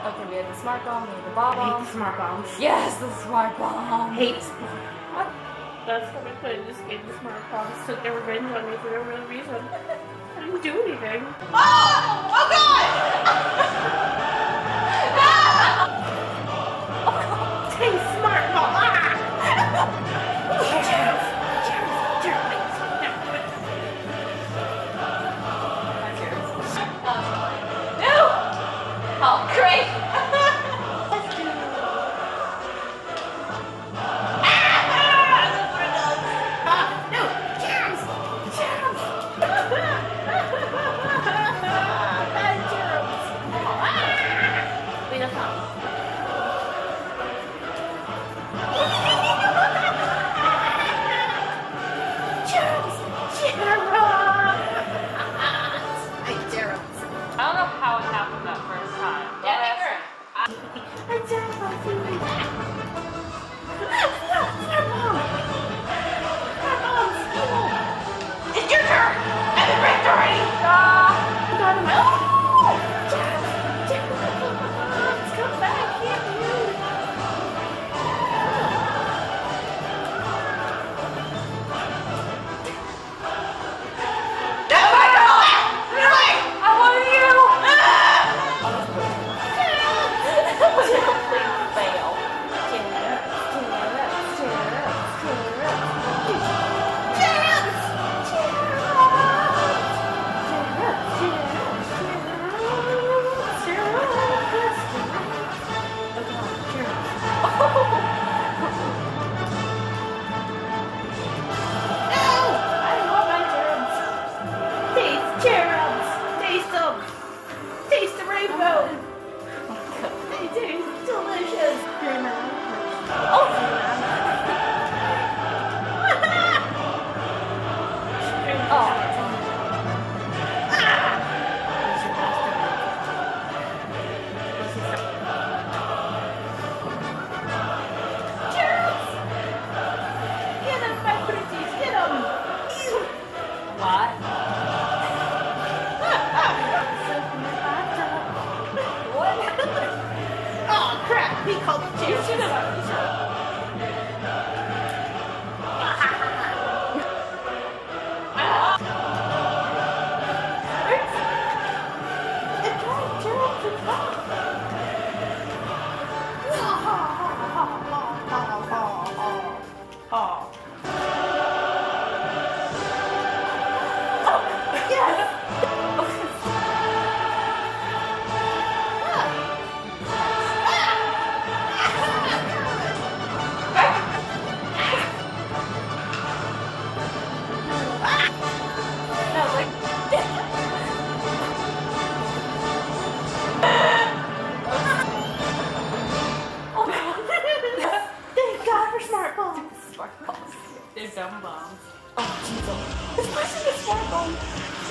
Okay, we have the smart bomb, we have the ball bomb. I hate the smart bombs. Yes, the smart bomb. Hate. That's how I played this game. The smart bombs took their revenge on me for no real reason. I didn't do anything. Oh! Oh God! Hey, smart bomb! Oh, great! No! Cherubs! Cherubs! Bad cherubs! Wait, that's not. Cherubs! Cherubs! I cherubs. I don't know how it happened that first time. I cherubs! It's your turn! I'm in victory! Got him. Oh! Cherubs, come back here, you! I want you! Fail. Cherubs! Taste them! Taste the rainbow! They taste delicious! Oh! Cherubs! Get them, my pretties! Get them! What? Oh crap! He called the cherubs. Smart bombs. They're dumb bombs. Oh, Jesus. This person is smart bomb.